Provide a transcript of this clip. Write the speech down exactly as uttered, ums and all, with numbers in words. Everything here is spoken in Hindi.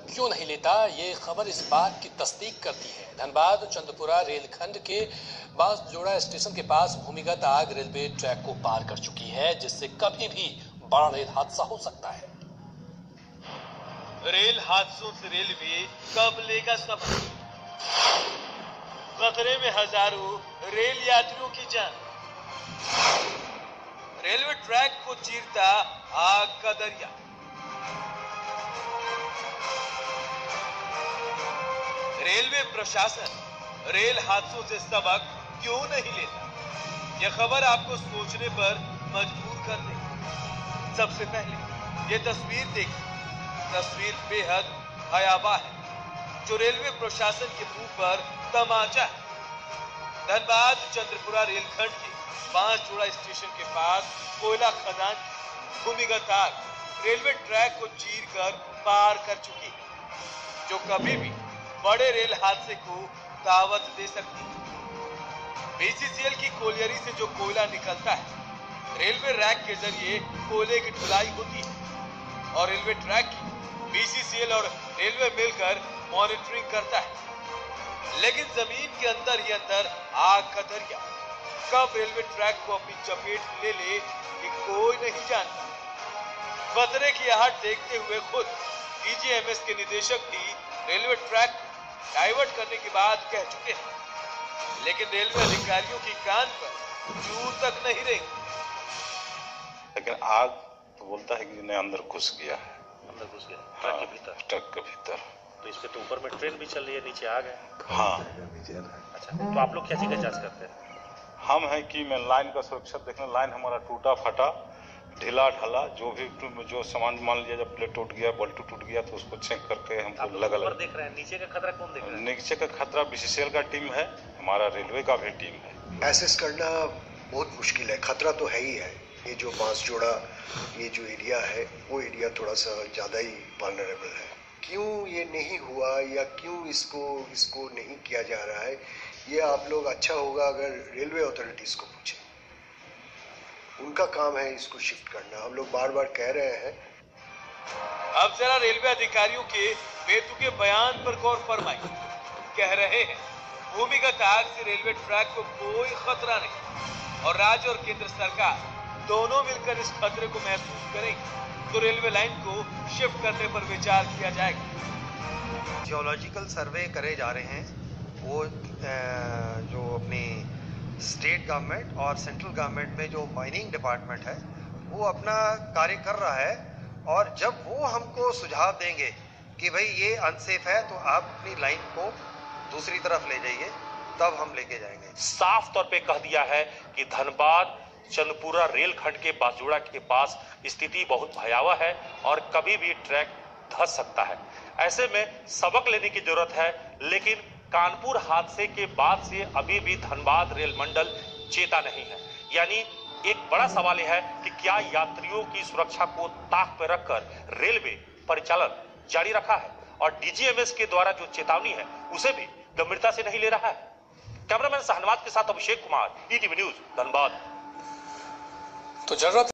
क्यों नहीं लेता, ये खबर इस बात की तस्दीक करती है। धनबाद चंदपुरा रेलखंड के बांसजोड़ा स्टेशन के पास भूमिगत आग रेलवे ट्रैक को पार कर चुकी है, जिससे कभी भी बड़ा रेल हादसा हो सकता है। रेल हादसों से रेलवे कब लेगा सबक? खतरे में हजारों रेल यात्रियों की जान। रेलवे ट्रैक को चीरता आग का दरिया। रेलवे प्रशासन रेल हादसों से सबक क्यों नहीं लेता? यह खबर आपको सोचने पर मजबूर कर देगी। सबसे पहले ये तस्वीर देखिए। तस्वीर बेहद भयावह है, जो रेलवे प्रशासन के मुंह पर तमाचा है। धनबाद चंद्रपुरा रेलखंड के बांसजोड़ा स्टेशन के पास कोयला खदान की भूमिगत आग रेलवे ट्रैक को चीरकर पार कर चुकी है, जो कभी भी बड़े रेल हादसे को दावत दे सकती है। बीसीसीएल की कोलियरी से जो कोयला निकलता है, रेलवे रैक के जरिए कोयले की ढुलाई होती है और रेलवे ट्रैक की बीसीसीएल और रेलवे मिलकर मॉनिटरिंग करता है। लेकिन जमीन के अंदर ही अंदर आग का दरिया कब रेलवे ट्रैक को अपनी चपेट में ले ले, ये कोई नहीं जानता। खतरे की आहट देखते हुए खुद डीजीएमएस के निदेशक भी रेलवे ट्रैक डाइवर्ट करने की बात कह चुके हैं, लेकिन रेलवे अधिकारियों की कान पर जू तक नहीं रही। लेकिन आग तो बोलता है कि जिन्हें अंदर घुस गया है, अंदर घुस गया ट्रक के भीतर। ट्रक के भीतर तो इस पे तो ऊपर में ट्रेन भी चल रही है, नीचे आग है। हाँ। अच्छा, तो आप लोग क्या चीज का जांच करते हैं? हम है कि मैं लाइन का सुरक्षा देखना, लाइन हमारा टूटा फटा ढीला ढाला जो भी जो सामान मान लिया, जब प्लेट टूट गया, बोल्ट टूट गया, तो उसको चेक करके हमको लगा लगा देख रहे हैं। नीचे का खतरा कौन देख रहा है? नीचे का खतरा बीसीसीएल का टीम है, हमारा रेलवे का भी टीम है। एसेस करना बहुत मुश्किल है, खतरा तो है ही है। ये जो बांसजोड़ा ये जो एरिया है, वो एरिया थोड़ा सा ज्यादा ही वल्नरेबल है। क्यों ये नहीं हुआ या क्यों इसको इसको नहीं किया जा रहा है, ये आप लोग अच्छा होगा अगर रेलवे अथॉरिटीज को पूछें। उनका काम है इसको शिफ्ट करना। हम लोग बार बार कह रहे हैं। अब जरा रेलवे अधिकारियों के बेतुके बयान पर गौर फरमाइए। कह रहे हैं भूमिगत आग से रेलवे ट्रैक को कोई खतरा नहीं और राज्य और केंद्र सरकार दोनों मिलकर इस खतरे को महसूस करेंगे तो रेलवे लाइन को शिफ्ट करने पर विचार किया जाएगा। जियोलॉजिकल सर्वे करे जा रहे हैं, वो जो अपनी स्टेट गवर्नमेंट और सेंट्रल गवर्नमेंट में जो माइनिंग डिपार्टमेंट है वो अपना कार्य कर रहा है, और जब वो हमको सुझाव देंगे कि भाई ये अनसेफ है तो आप अपनी लाइन को दूसरी तरफ ले जाइए, तब हम लेके जाएंगे। साफ तौर पे कह दिया है कि धनबाद चंदपुरा रेलखंड के बांसजोड़ा के पास स्थिति बहुत भयावह है और कभी भी ट्रैक धंस सकता है। ऐसे में सबक लेने की जरूरत है, लेकिन कानपुर हादसे के बाद से अभी भी धनबाद रेल मंडल चेता नहीं है। यानी एक बड़ा सवाल यह है कि क्या यात्रियों की सुरक्षा को ताक पर रखकर रेलवे परिचालन जारी रखा है और डीजीएमएस के द्वारा जो चेतावनी है उसे भी गंभीरता से नहीं ले रहा है। कैमरामैन शहनवाज के साथ अभिषेक कुमार, ईटीवी न्यूज, धनबाद। तो जरूरत